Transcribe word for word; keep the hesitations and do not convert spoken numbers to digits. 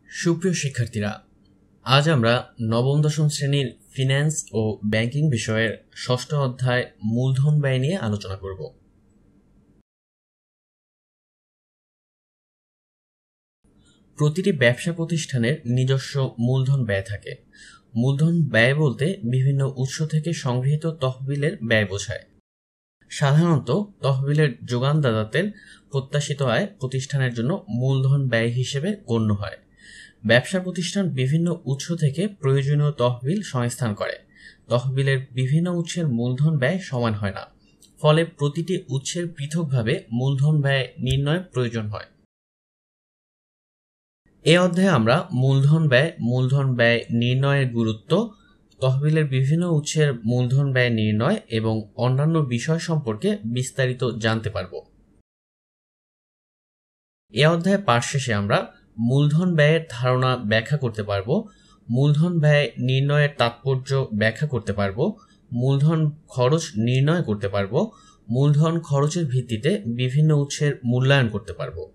সুপ্রিয় শিক্ষার্থীরা, আজ আমরা নবম দশম শ্রেণীর ফিন্যান্স ও ব্যাংকিং বিষয়ের ষষ্ঠ অধ্যায় মূলধন ব্যয় নিয়ে আলোচনা করব। প্রতিটি ব্যবসা প্রতিষ্ঠানের নিজস্ব মূলধন ব্যয় থাকে। মূলধন ব্যয় বলতে বিভিন্ন উৎস থেকে সংগৃহীত তহবিলের ব্যয় বোঝায়। সাধারণত তহবিলের যোগানদাতাদের প্রত্যাশিত আয় প্রতিষ্ঠানের জন্য মূলধন ব্যয় হিসেবে গণ্য হয়। ব্যবসা প্রতিষ্ঠান বিভিন্ন উৎস থেকে প্রয়োজনীয় তহবিল সংস্থান করে। তহবিলের বিভিন্ন উৎসের মূলধন ব্যয় সমান হয় না, ফলে প্রতিটি উৎসের পৃথকভাবে মূলধন ব্যয় নির্ণয় প্রয়োজন হয়। এ অধ্যায়ে আমরা মূলধন ব্যয়, মূলধন ব্যয় নির্ণয়ের গুরুত্ব, তহবিলের বিভিন্ন উৎসের মূলধন ব্যয় নির্ণয় এবং অন্যান্য বিষয় সম্পর্কে বিস্তারিত জানতে পারব। এ অধ্যায়ে পাঠ শেষে আমরা মূলধন ব্যয়ের ধারণা ব্যাখ্যা করতে পারব, মূলধন ব্যয় নির্ণয়ের তাৎপর্য ব্যাখ্যা করতে পারব, মূলধন খরচ নির্ণয় করতে পারব, মূলধন খরচের ভিত্তিতে বিভিন্ন উৎসের মূল্যায়ন করতে পারব।